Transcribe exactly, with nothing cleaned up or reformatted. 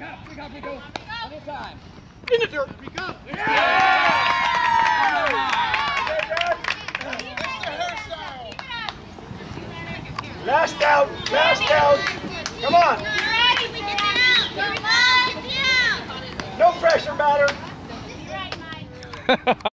up, Rico, Rico. On your time. In the dirt. Rico. Yeah! Last out, last out. Come on. No pressure, matter.